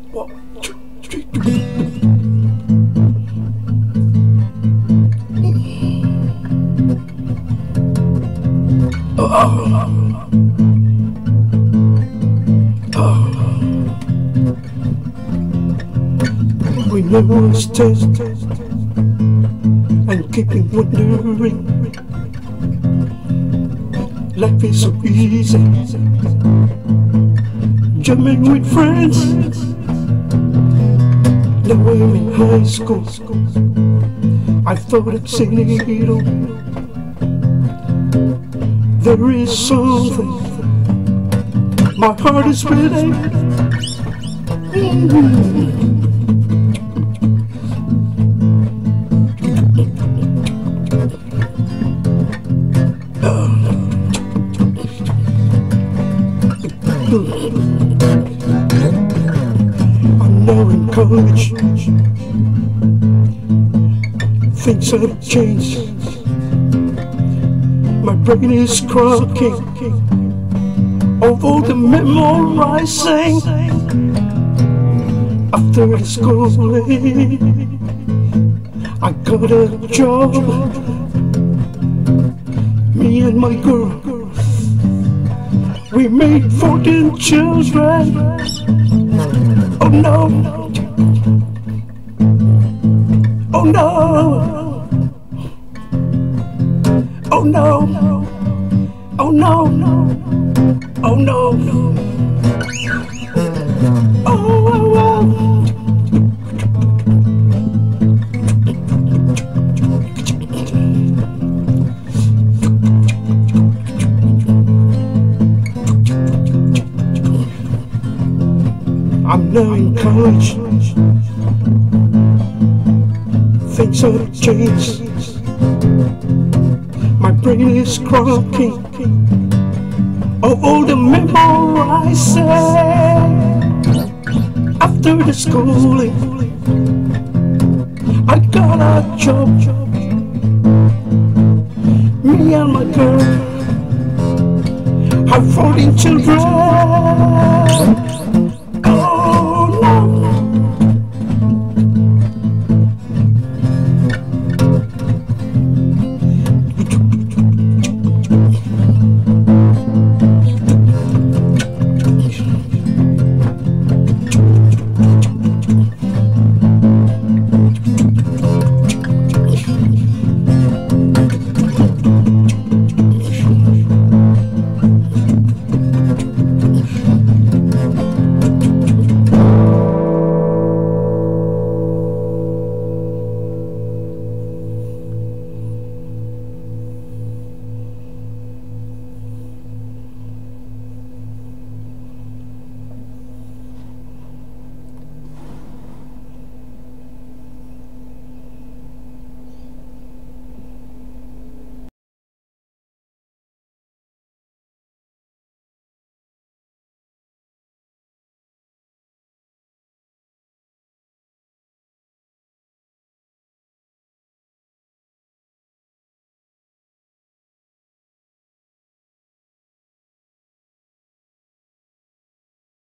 1, 2, 3. We never stay and keeping wondering. Life is so easy, jamming with friends. Now I'm in high school, I thought I'd seen it all. There is something my heart is ready. I'm now in college. Things have changed. My brain is cracking of all the memorizing. After the schooling, I got a job. Me and my girl, we made 14 children. Oh no, oh no, oh no, oh no, oh no, oh. I'm now in college. Things have changed. My brain is cracking of all the memorizing. After the schooling, I got a job. Me and my girl have 14 children.